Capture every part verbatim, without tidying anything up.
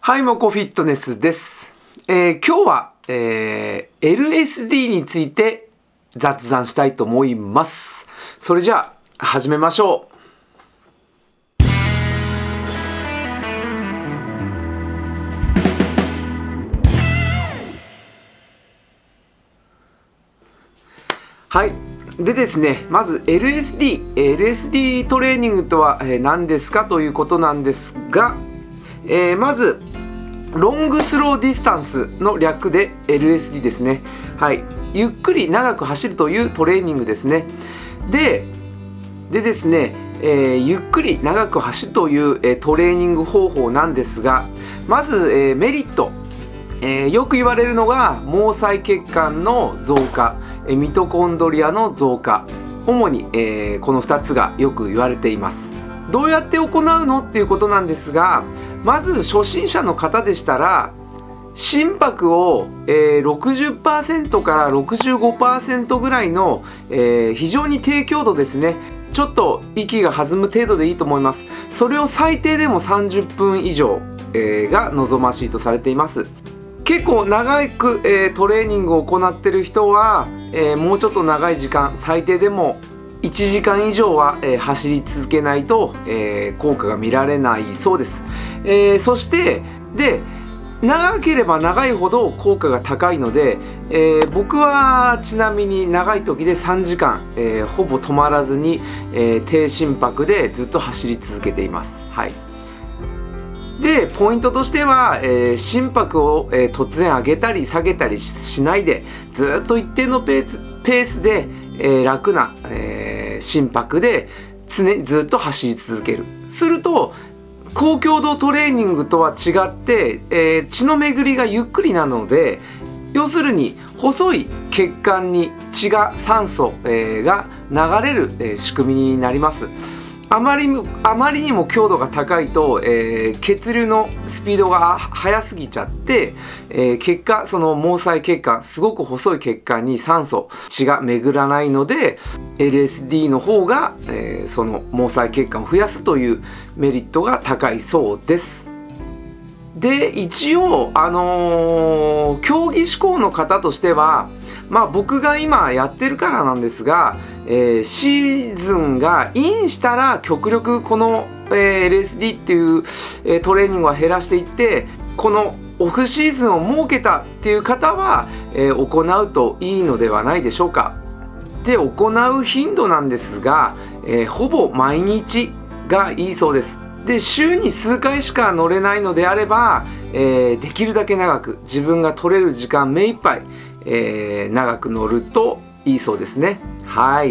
はい、モコフィットネスです。えー、今日は、えー、エルエスディー について雑談したいと思います。それじゃあ始めましょう。はい。でですね、まず エルエスディー、エルエスディー トレーニングとは何ですかということなんですが、えー、まずロングスローディスタンスの略で エルエスディー ですね。はい。ゆっくり長く走るというトレーニングですね。で、でですね、えー、ゆっくり長く走るという、えー、トレーニング方法なんですが、まず、えー、メリット。えー、よく言われるのが毛細血管の増加、えー、ミトコンドリアの増加、主に、えー、このふたつがよく言われています。どうやって行うのっていうことなんですが、まず初心者の方でしたら心拍を、えー、ろくじゅっパーセント から ろくじゅうごパーセント ぐらいの、えー、非常に低強度ですね。ちょっと息が弾む程度でいいと思います。それを最低でもさんじゅっぷん以上、えー、が望ましいとされています。結構長く、えー、トレーニングを行っている人は、えー、もうちょっと長い時間、最低でもいちじかん以上は、えー、走り続けないと、えー、効果が見られないそうです。えー、そしてで長ければ長いほど効果が高いので、えー、僕はちなみに長い時でさんじかん、えー、ほぼ止まらずに、えー、低心拍でずっと走り続けています。はい。でポイントとしては、えー、心拍を、えー、突然上げたり下げたりしないでずっと一定のペース、ペースで、えー、楽な、えー、心拍で常にずっと走り続ける。すると高強度トレーニングとは違って、えー、血の巡りがゆっくりなので、要するに細い血管に血が酸素、えー、が流れる、えー、仕組みになります。あまりにあまりにも強度が高いと、えー、血流のスピードが速すぎちゃって、えー、結果その毛細血管、すごく細い血管に酸素血が巡らないので エルエスディー の方が、えー、その毛細血管を増やすというメリットが高いそうです。で一応、あのー、競技志向の方としては、まあ、僕が今やってるからなんですが、えー、シーズンがインしたら極力この、えー、エルエスディー っていう、えー、トレーニングは減らしていって、このオフシーズンを設けたっていう方は、えー、行うといいのではないでしょうか。で行う頻度なんですが、えー、ほぼ毎日がいいそうです。で週に数回しか乗れないのであれば、えー、できるだけ長く自分が取れる時間目いっぱい、えー、長く乗るといいそうですね。はい。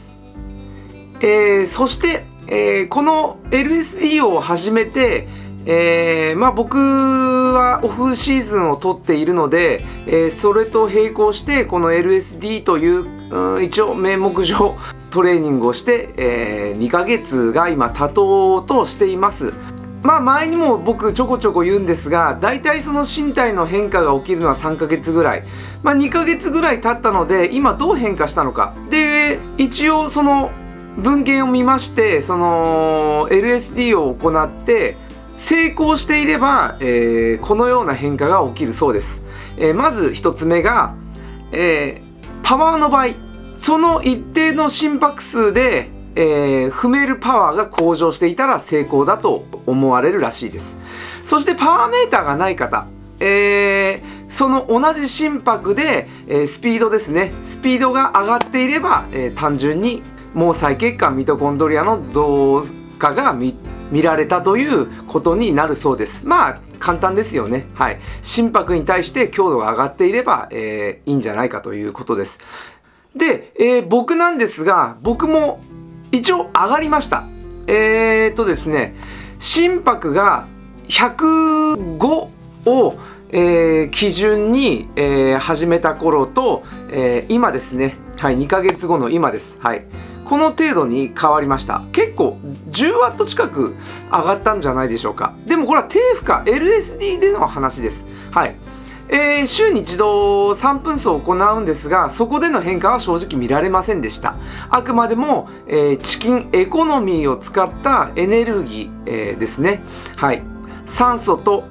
えー、そして、えー、この エルエスディー を始めて、えー、まあ僕はオフシーズンを取っているので、えー、それと並行してこの エルエスディー という、うん、一応名目上トレーニングをして、えー、にかげつが今経とうとしています。まあ前にも僕ちょこちょこ言うんですが、だいたいその身体の変化が起きるのはさんかげつぐらい、まあにかげつぐらい経ったので今どう変化したのかで、一応その文献を見まして、その エルエスディー を行って成功していれば、えー、このような変化が起きるそうです。えー、まずひとつめが、えー、パワーの場合、その一定の心拍数で、えー、踏めるパワーが向上していたら成功だと思われるらしいです。そしてパワーメーターがない方、えー、その同じ心拍で、えー、スピードですね、スピードが上がっていれば、えー、単純に毛細血管ミトコンドリアの増加が見見られたということになるそうです。まあ簡単ですよね。はい。心拍に対して強度が上がっていれば、えー、いいんじゃないかということです。で、えー、僕なんですが、僕も一応上がりました。えー、っとですね、心拍がひゃくごを、えー、基準に、えー、始めた頃と、えー、今ですね、はい、にかげつごの今です。はい。この程度に変わりました。結構じゅうワット近く上がったんじゃないでしょうか。でもこれは低負荷 エルエスディー での話です。はい。えー、週に一度さんぷん走を行うんですが、そこでの変化は正直見られませんでした。あくまでも、えー、チキンエコノミーを使ったエネルギー、えー、ですね。はい。酸素と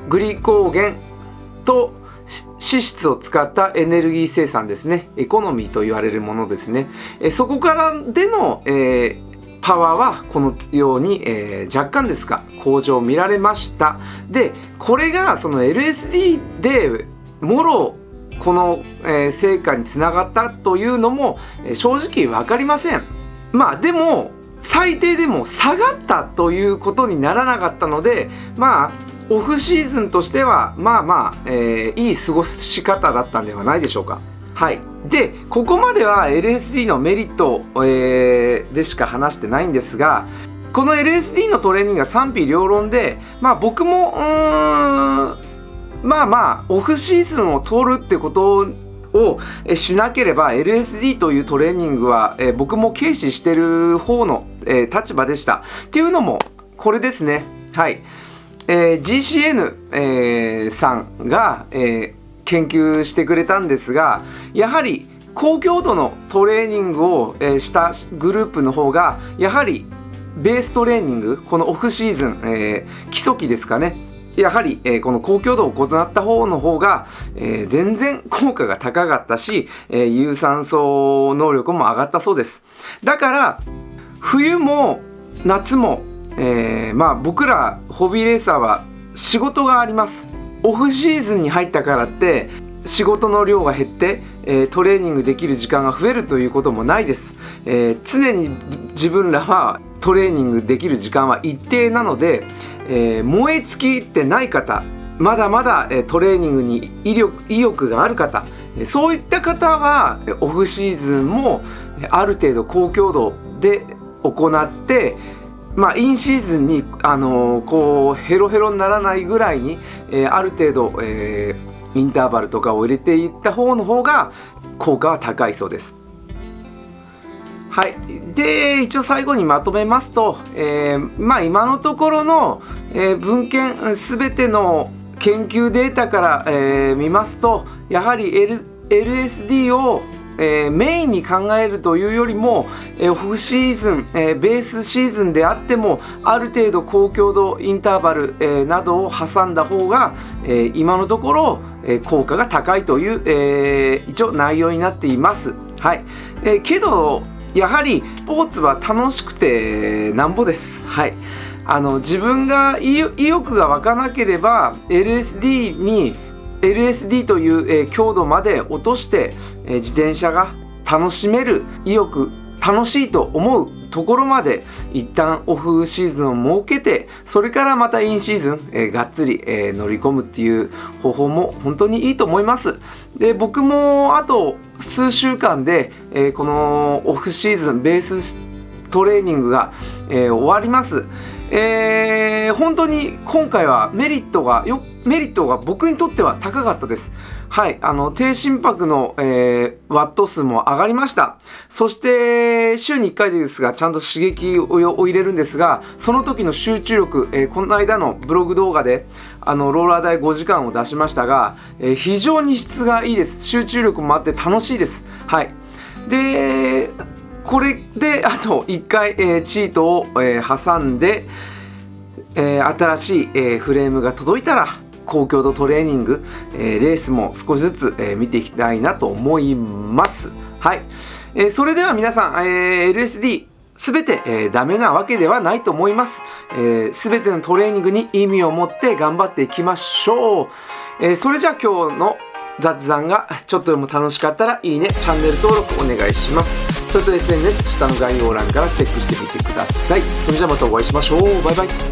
グリコーゲンと脂質を使ったエネルギー生産ですね。エコノミーと言われるものですね。えそこからでの、えー、パワーはこのように、えー、若干ですが向上見られました。でこれがその エルエスディー でもろこの、えー、成果につながったというのも、えー、正直分かりません。まあでも最低でも下がったということにならなかったので、まあオフシーズンとしてはまあまあ、えー、いい過ごし方だったんではないでしょうか。はい、でここまでは エルエスディー のメリット、えー、でしか話してないんですが、この エルエスディー のトレーニングが賛否両論で、まあ僕もうーんまあまあオフシーズンを取るってことをしなければ エルエスディー というトレーニングは、えー、僕も軽視してる方の、えー、立場でした。っていうのもこれですね。はい、えー、ジーシーエヌ、えー、さんが、えー、研究してくれたんですが、やはり高強度のトレーニングを、えー、したグループの方がやはりベーストレーニング、このオフシーズン、えー、基礎期ですかね、やはり、えー、この高強度を行った方の方が、えー、全然効果が高かったし、えー、有酸素能力も上がったそうです。だから冬も夏も、えー、まあ僕らホビーレーサーは仕事があります。オフシーズンに入ったからって仕事の量が減って、えー、トレーニングできる時間が増えるということもないです。えー、常に自分らはトレーニングできる時間は一定なので、えー、燃え尽きてない方、まだまだ、えー、トレーニングに意欲、意欲がある方、えー、そういった方はオフシーズンもある程度高強度で行って、まあ、インシーズンに、あのー、こうヘロヘロにならないぐらいに、えー、ある程度、えー、インターバルとかを入れていった方の方が効果は高いそうです。はい、で一応最後にまとめますと、えー、まあ今のところの、えー、文献全ての研究データから、えー、見ますと、やはり L、エルエスディー をえー、メインに考えるというよりも、えー、オフシーズン、えー、ベースシーズンであってもある程度高強度インターバル、えー、などを挟んだ方が、えー、今のところ、えー、効果が高いという、えー、一応内容になっています。はい、えー、けどやはりスポーツは楽しくてなんぼです。はい、あの自分が意欲が湧かなければ エルエスディー にエルエスディー という、えー、強度まで落として、えー、自転車が楽しめる意欲、楽しいと思うところまで一旦オフシーズンを設けて、それからまたインシーズン、えー、がっつり、えー、乗り込むっていう方法も本当にいいと思います。で僕もあと数週間で、えー、このオフシーズンベーストレーニングが、えー、終わります。えー、本当に今回はメリットがよメリットが僕にとっては高かったです。はい、あの低心拍の、えー、ワット数も上がりました。そして週にいっかいですがちゃんと刺激を入れるんですが、その時の集中力、えー、この間のブログ動画であのローラー台ごじかんを出しましたが、えー、非常に質がいいです。集中力もあって楽しいです。はい、でこれであといっかい、えー、チートを、えー、挟んで、えー、新しい、えー、フレームが届いたら高強度トレーニング、えー、レースも少しずつ、えー、見ていきたいなと思います。はい、えー、それでは皆さん、えー、エルエスディー 全て、えー、ダメなわけではないと思います。えー、全てのトレーニングに意味を持って頑張っていきましょう。えー、それじゃあ今日の雑談がちょっとでも楽しかったらいいね、チャンネル登録お願いします。それと エスエヌエス 下の概要欄からチェックしてみてください。それじゃあまたお会いしましょう。バイバイ。